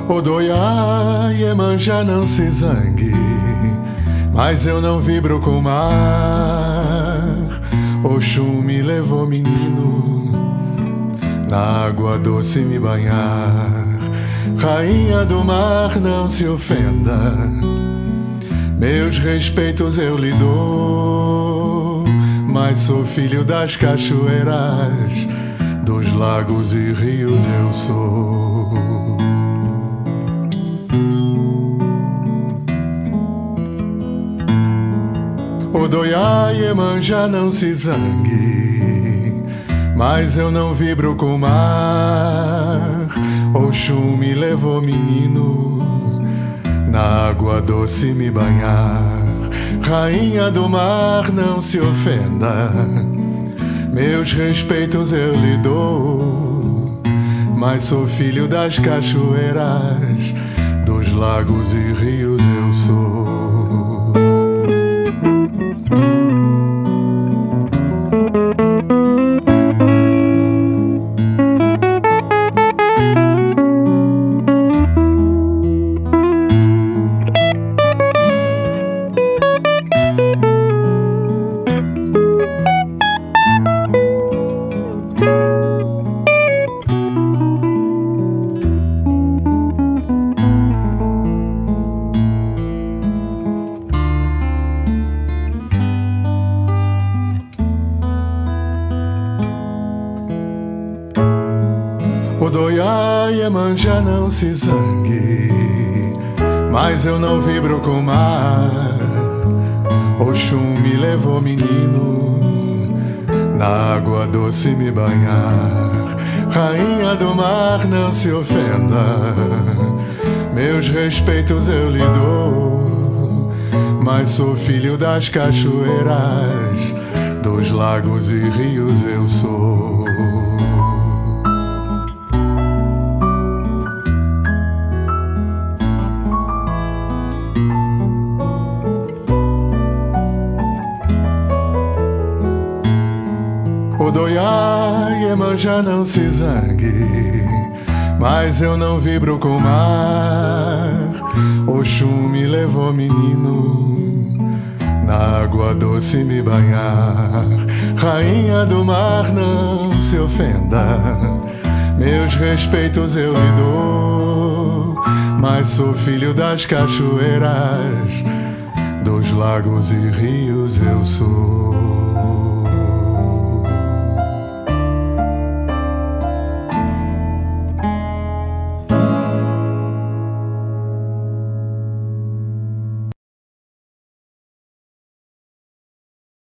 Odoiá, Iemanjá, não se zangue, mas eu não vibro com o mar. Oxum me levou, menino, na água doce me banhar. Rainha do mar, não se ofenda, meus respeitos eu lhe dou, mas sou filho das cachoeiras, dos lagos e rios eu sou. Odoiá, Iemanjá, não se zangue, mas eu não vibro com o mar. Oxum me levou, menino, na água doce me banhar. Rainha do mar, não se ofenda, meus respeitos eu lhe dou, mas sou filho das cachoeiras, dos lagos e rios eu sou. Odoiá, Iemanjá, não se zangue, mas eu não vibro com o mar. Oxum me levou, menino, na água doce me banhar. Rainha do mar, não se ofenda, meus respeitos eu lhe dou, mas sou filho das cachoeiras, dos lagos e rios eu sou. Odoiá, Iemanjá, não se zangue, mas eu não vibro com o mar. Oxum me levou, menino, na água doce me banhar. Rainha do mar, não se ofenda, meus respeitos eu lhe dou, mas sou filho das cachoeiras, dos lagos e rios eu sou.